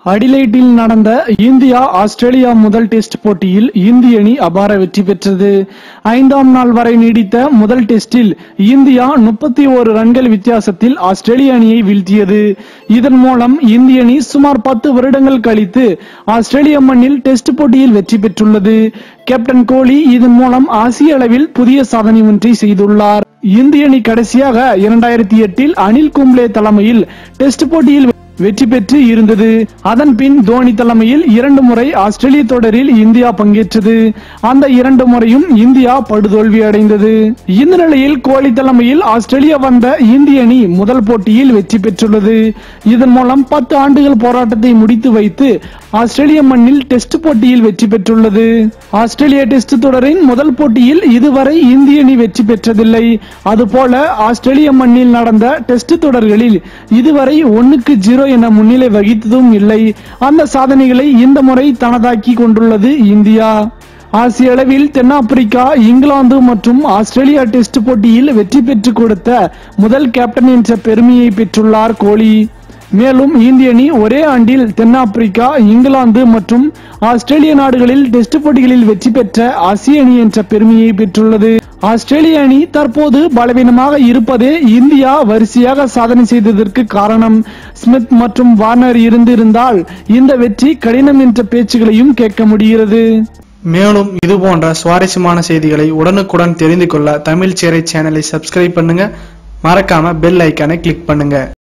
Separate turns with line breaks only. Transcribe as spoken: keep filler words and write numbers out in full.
அடிலைட்டில் நடந்த India Australia முதல் test போட்டியில் இந்திய அணி அபார வெற்றி பெற்றது. ஐந்தாம் நாள் வரை நீடித்த முதல் டெஸ்டில் இந்தியா முப்பத்தி ஓரு ரன்கள் வித்தியாசத்தில் ஆஸ்திரேலிய அணியை வீழ்த்தியது. இதன் மூலம் இந்திய அணி சுமார் பத்து வருடங்கள் கழித்து ஆஸ்திரேலிய மண்ணில் டெஸ்ட் போட்டியில் வெற்றி பெற்றுள்ளது. கேப்டன் கோலி இதன் மூலம் ஆசிய அளவில் புதிய சாதனை ஒன்றை செய்துள்ளார். இந்திய அணி கடைசியாக இரண்டாயிரத்தி எட்டில் அனில் கும்ப்ளே தலைமையில் டெஸ்ட் போட்டியில் வெற்றி பெற்று இருந்தது. அதன் பின் தோனி தலைமையில் இரண்டு முறை ஆஸ்திரேலிய தொடரில் இந்தியா பங்கேற்றது. அந்த இரண்டு முறையும் இந்தியா படுதோல்வி அடைந்தது. இந்த நிலையில் கோலி தலைமையில் ஆஸ்திரேலியா வந்த இந்திய அணி முதல் போட்டியில் வெற்றி பெற்றுள்ளது. இதன் மூலம் பத்து ஆண்டுகள் போராட்டத்தை முடித்து வைத்து ஆஸ்திரேலிய மண்ணில் டெஸ்ட் போட்டியில் வெற்றி பெற்றுள்ளது. ஆஸ்திரேலிய டெஸ்ட் தொடரின் முதல் போட்டியில் இதுவரை இந்திய அணி வெற்றி பெற்றதில்லை. அதுபோல ஆஸ்திரேலிய மண்ணில் நடந்த டெஸ்ட் தொடர்களில் இதுவரை ஒன்னுக்கு ஜீரோ என முன்னிலை வகித்ததும் இல்லை. அந்த சாதனைகளை இந்த முறை தனதாக்கி கொண்டுள்ளது இந்தியா. ஆசிய அளவில் தென்னாப்பிரிக்கா, இங்கிலாந்து மற்றும் ஆஸ்திரேலியா டெஸ்ட் போட்டியில் வெற்றி பெற்றுக் கொடுத்த முதல் கேப்டன் என்ற பெருமையை பெற்றுள்ளார் கோலி. மேலும் இந்திய அணி ஒரே ஆண்டில் தென்னாப்பிரிக்கா, இங்கிலாந்து மற்றும் ஆஸ்திரேலிய நாடுகளில் டெஸ்ட் போட்டிகளில் வெற்றி பெற்ற ஆசிய அணி என்ற பெருமையை பெற்றுள்ளது. ஆஸ்திரேலிய அணி தற்போது பலவீனமாக இருப்பதே இந்தியா வரிசையாக சாதனை செய்ததற்கு காரணம். ஸ்மித் மற்றும் வார்னர் இருந்திருந்தால் இந்த வெற்றி கடினம் என்ற பேச்சுகளையும் கேட்க முடிகிறது.
மேலும் இது போன்ற சுவாரஸ்யமான செய்திகளை உடனுக்குடன் தெரிந்து கொள்ள தமிழ் சேரை சேனலை சப்ஸ்கிரைப் பண்ணுங்க. மறக்காம பெல் ஐக்கானை கிளிக் பண்ணுங்க.